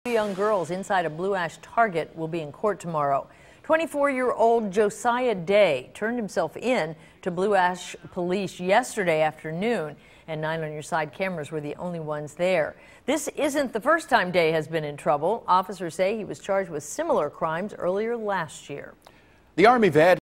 Young girls inside a Blue Ash Target will be in court tomorrow. 24-year-old Josiah Day turned himself in to Blue Ash police yesterday afternoon, and 9 on Your Side cameras were the only ones there. This isn't the first time Day has been in trouble. Officers say he was charged with similar crimes earlier last year. The Army vet